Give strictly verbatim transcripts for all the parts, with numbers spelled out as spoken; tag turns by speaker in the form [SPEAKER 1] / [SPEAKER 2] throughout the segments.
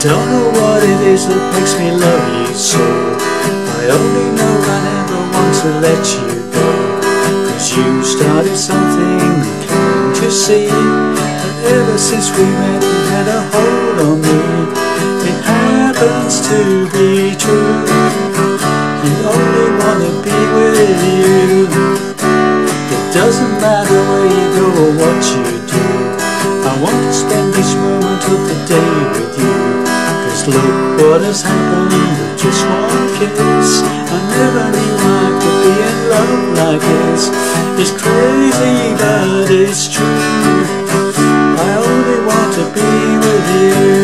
[SPEAKER 1] don't know what it is that makes me love you so. I only know I never want to let you go, 'cause you started something, can't you see? And ever since we met you had a hold on me. It happens to be true, you only want to be with you. It doesn't matter where you go or what you do, I want to spend each moment of the day with you. 'Cause look what has happened with just one kiss. I never knew I could be in love like this. It's crazy but it's true, I only want to be with you.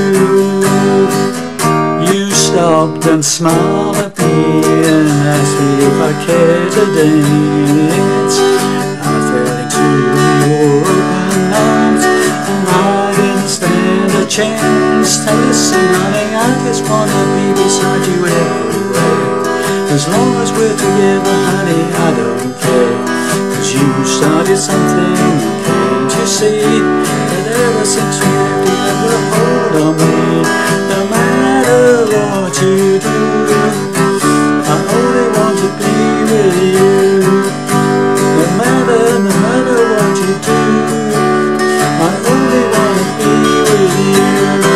[SPEAKER 1] You stopped and smiled at me and asked me if I cared to dance. I fell into your open arms and I didn't stand a chance. To listen, honey, I just wanna be beside you everywhere. As long as we're together, honey, I don't care. 'Cause you started something, can't you see? That ever since you left, you have a hold on me. No matter what you do, I only want to be with you. No matter, no matter what you do, I only want to be with you.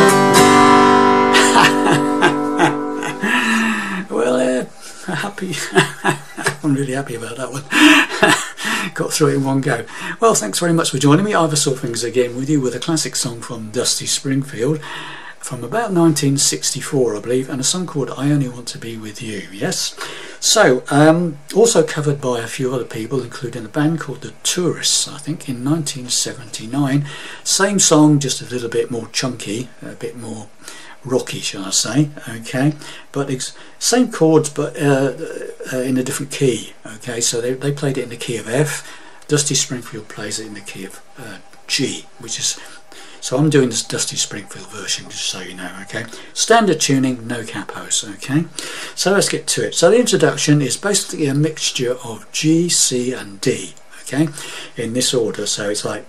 [SPEAKER 1] Well, uh, happy. I'm really happy about that one. Got through it in one go. Well, thanks very much for joining me. Ivor Saw Things again with you with a classic song from Dusty Springfield from about nineteen sixty-four, I believe, and a song called I Only Want to Be With You. Yes. So, um, also covered by a few other people, including a band called The Tourists, I think, in nineteen seventy-nine. Same song, just a little bit more chunky, a bit more rocky, shall I say, okay, but it's same chords but uh, uh, in a different key, okay, so they, they played it in the key of F. Dusty Springfield plays it in the key of uh, G, which is, so I'm doing this Dusty Springfield version, just so you know, okay, standard tuning, no capos, okay. So let's get to it. So the introduction is basically a mixture of G, C and D, okay, in this order, so it's like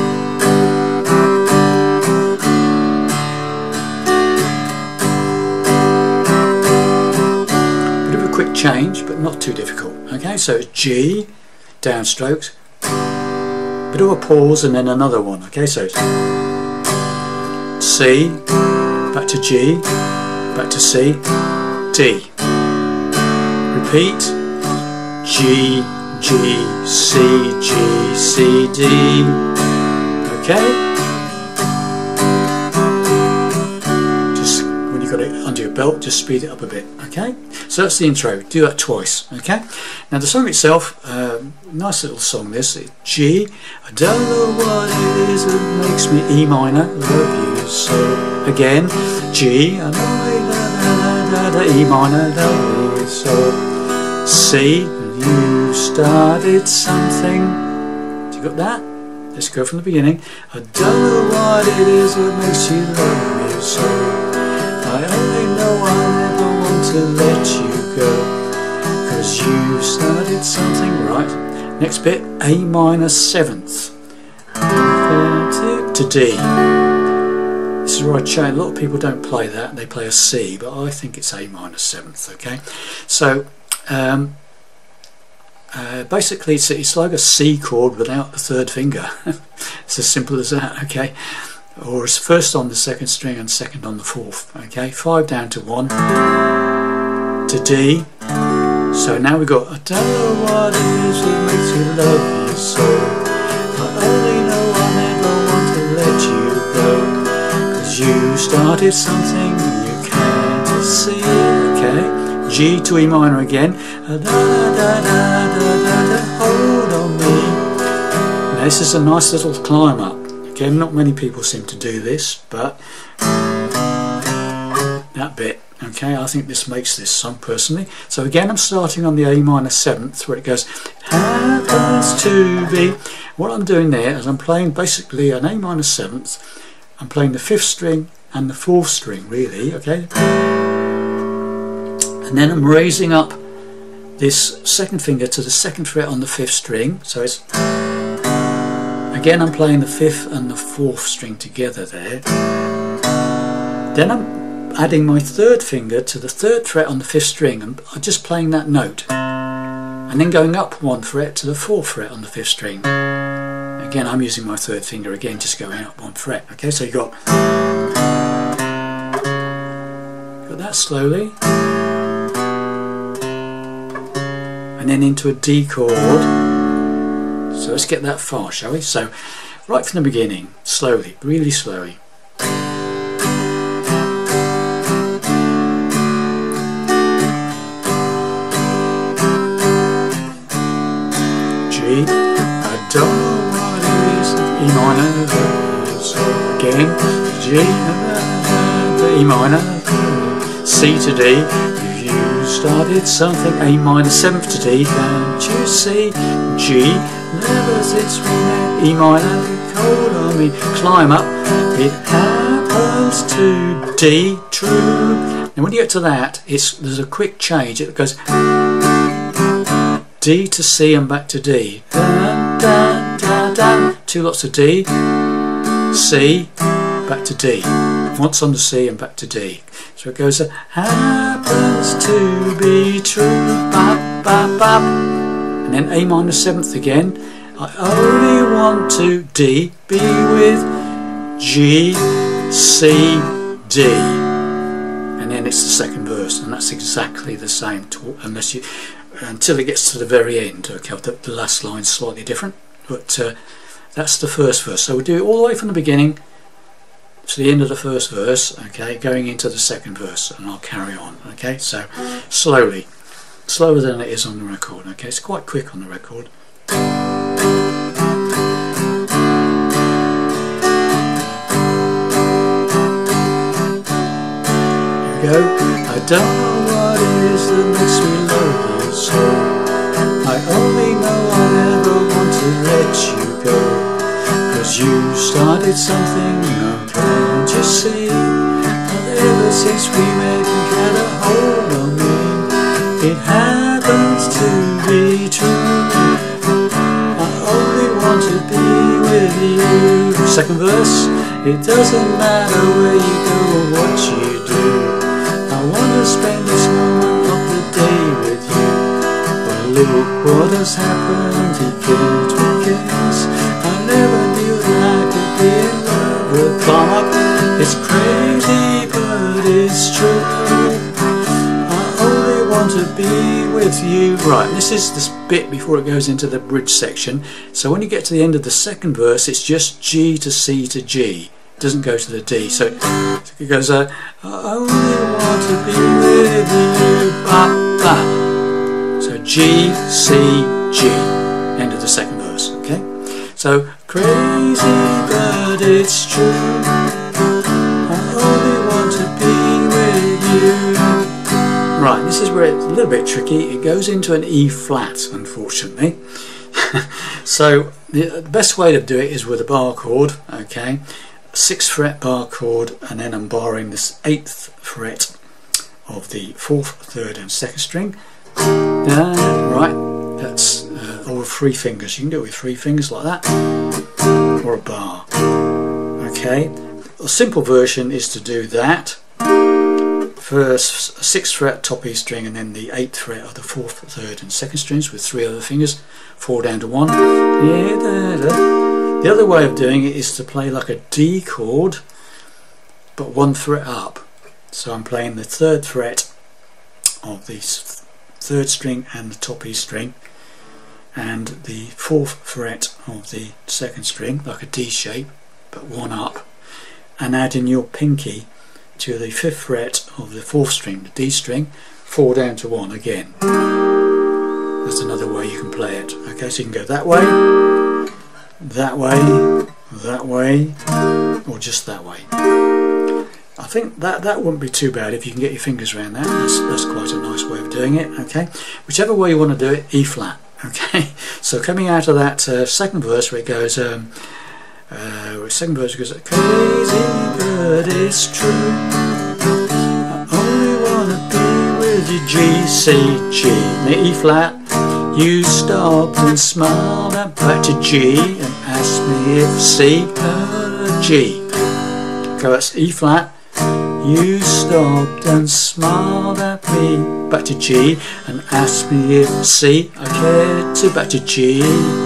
[SPEAKER 1] quick change but not too difficult, okay, so it's G, downstrokes, bit of a pause and then another one, okay, so it's C, back to G, back to C, D, repeat, G, G, C, G, C, D, okay. Got it under your belt, just speed it up a bit, okay. So that's the intro, do that twice, okay. Now the song itself, uh, nice little song this, it's G, I don't know what it is that makes me, E minor, love you so, again, G, I know da, da, da, da, E minor, love you so, C, you started something, do you got that? Let's go from the beginning, I don't know what it is that makes you love me so, I only know I never want to let you go, 'cause you started something, right. Next bit, A minor seventh to D. This is where I change. A lot of people don't play that, they play a C, but I think it's A minor seventh, okay. So um, uh, basically it's, it's like a C chord without the third finger. It's as simple as that, okay. Or it's first on the second string and second on the fourth, okay, five down to one, to D, so now we've got I don't know what it is that makes you love you so, I only know I never want to let you go, 'cause you started something you can't see, okay, G to E minor again, da, da, da, da, da, da, da, hold on me, now this is a nice little climb up. Again, not many people seem to do this, but that bit, okay, I think this makes this song personally. So again, I'm starting on the A minor seventh where it goes, happens to be. What I'm doing there is I'm playing basically an A minor seventh, I'm playing the fifth string and the fourth string really, okay, and then I'm raising up this second finger to the second fret on the fifth string, so it's, again I'm playing the fifth and the fourth string together there, then I'm adding my third finger to the third fret on the fifth string and just playing that note, and then going up one fret to the fourth fret on the fifth string. Again, I'm using my third finger again, just going up one fret. Okay, so you got got that slowly, and then into a D chord. So let's get that far, shall we? So right from the beginning, slowly, really slowly. G, I don't know what it is, E minor, so again, G, the E minor, C to D, if you started something, A minor, seventh to D, can't you see, G, never since we met, E minor, cold on me, climb up, it happens to D, true. Now when you get to that, it's there's a quick change, it goes D to C and back to D. Da, da, da, da. Two lots of D, C, back to D. Once on the C and back to D. So it goes, uh, happens to be true, bop, bop, bop. And then A minor seventh again. I only want to D, be with G, C, D. And then it's the second verse, and that's exactly the same, to, unless you, until it gets to the very end. Okay, the, the last line's slightly different, but uh, that's the first verse. So we do it all the way from the beginning to the end of the first verse, okay, going into the second verse, and I'll carry on. Okay, so slowly, slower than it is on the record. Okay, it's quite quick on the record. Here we go. I don't know what it is that makes me love you so. I only know I never want to let you go, 'cause you started something, no, can't you see? And ever since we met, you had a hold on me. It happens to be true. I only want to be with you. Second verse. It doesn't matter where you go or what you do. I want to spend this moment of the day with you. Well, look what has happened, he can't weekends. I never knew that I could be in love with Clark. It's crazy but it's true. I only want to be with you. Right, this is this bit before it goes into the bridge section. So when you get to the end of the second verse, it's just G to C to G. It doesn't go to the D. So it goes, uh, I only want to be with you, ba, ba. So G, C, G, end of the second verse, okay? So, crazy but it's true, I only want to be with you. Right, this is where it's a little bit tricky. It goes into an E flat, unfortunately. So, the best way to do it is with a bar chord, okay? Sixth fret bar chord, and then I'm barring this eighth fret of the fourth, third and second string. Uh, right, that's uh, all three fingers. You can do it with three fingers like that, or a bar. Okay, a simple version is to do that. First sixth fret top E string, and then the eighth fret of the fourth, third and second strings with three other fingers, four down to one. Yeah, da, da. The other way of doing it is to play like a D chord, but one fret up. So I'm playing the third fret of the third string and the top E string, and the fourth fret of the second string, like a D shape, but one up, and adding your pinky to the fifth fret of the fourth string, the D string, four down to one again. That's another way you can play it. Okay, so you can go that way, that way, that way, or just that way. I think that that wouldn't be too bad if you can get your fingers around that. That's, that's quite a nice way of doing it. Okay, whichever way you want to do it, E flat. Okay, so coming out of that uh, second verse where it goes, um, uh, second verse goes, crazy but it's true, I only want to be with you, G, C, G, and the E flat. You stopped and smiled and back to G and asked me if C, uh, G. Okay, that's E flat. You stopped and smiled at me. Back to G and asked me if C I cared to. Back to G,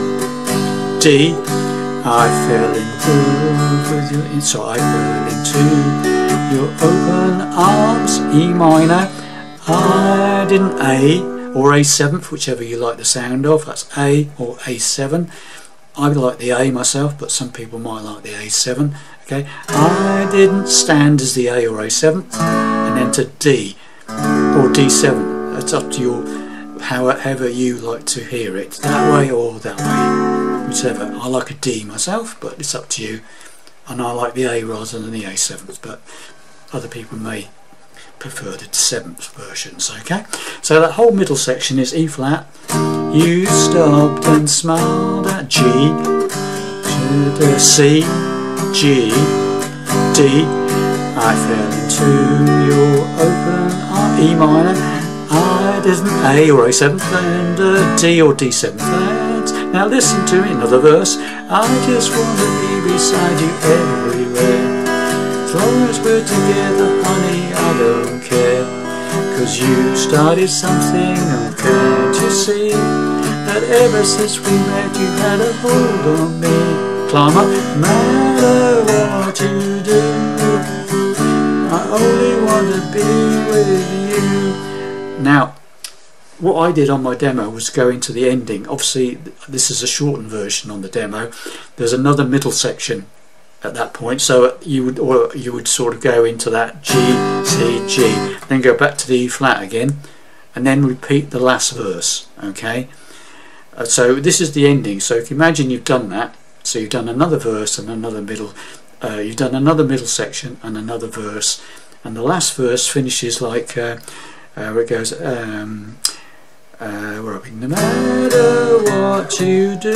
[SPEAKER 1] D. I fell in love with you, so I fell into your open arms. E minor. I didn't A or A seventh, whichever you like the sound of. That's A or A seven. I like the A myself, but some people might like the A seven. Okay, I didn't stand as the A or A seventh, and then to D or D seven. It's up to your, however you like to hear it, that way or that way, whichever. I like a D myself, but it's up to you. And I like the A rather than the A seventh, but other people may prefer the seventh versions. Okay, so that whole middle section is E flat. You stopped and smiled at G to the C, G, D. I fell into your open arms. E minor. I didn't A or A seventh and uh, D or D seventh. Now listen to me, another verse. I just want to be beside you everywhere. As long as we're together, honey, I don't care. Cause you started something, oh, can't you see that ever since we met you had a hold on me. Climber, no matter what you do, I only want to be with you. Now, what I did on my demo was go into the ending. Obviously, this is a shortened version on the demo. There's another middle section at that point, so you would or you would sort of go into that G, C, G, then go back to the E flat again, and then repeat the last verse. Okay, uh, so this is the ending. So if you imagine you've done that, so you've done another verse and another middle, uh, you've done another middle section and another verse, and the last verse finishes like uh, uh, where it goes. Um, uh, where are we? No matter what you do,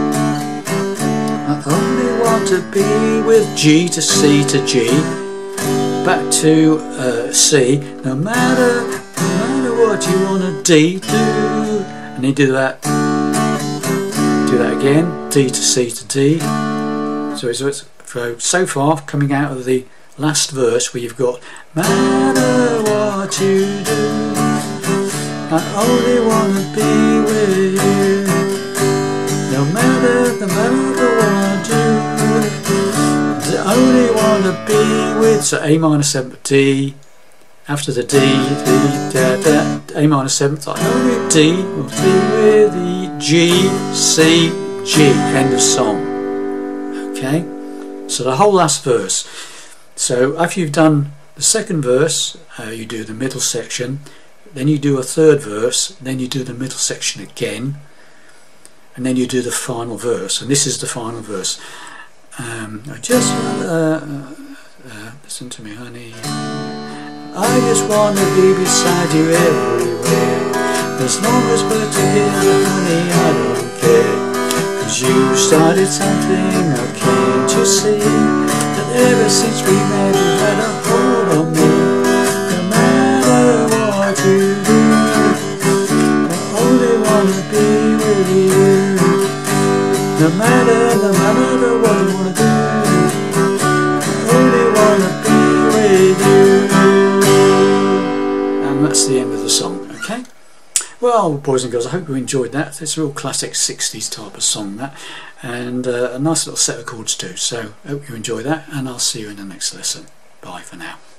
[SPEAKER 1] I only want to be with G to C to G, back to uh, C. No matter, no matter what you want to D do, and then do that, do that again. D to C to D. So it's, so so far coming out of the last verse where you've got matter what you do, I only want to be with you. No matter, no matter what I do, I only want to be with. So A minor seventh, D. After the D, D, da, da, A minor seventh, I only D will be with the G, C, G. End of song. Okay. So the whole last verse. So after you've done the second verse, uh, you do the middle section. Then you do a third verse. Then you do the middle section again. And then you do the final verse, and this is the final verse. Um, I just want to uh, uh, listen to me, honey. I just want to be beside you everywhere. As long as we're together, honey, I don't care. Cause you started something, now can't you see that ever since we met you had a hold on me. No matter what you do, I only want to be with you. No matter, no matter what you want to do, I only want to be with you. And that's the end of the song, okay? Well, boys and girls, I hope you enjoyed that. It's a real classic sixties type of song, that. And uh, a nice little set of chords too. So, I hope you enjoy that, and I'll see you in the next lesson. Bye for now.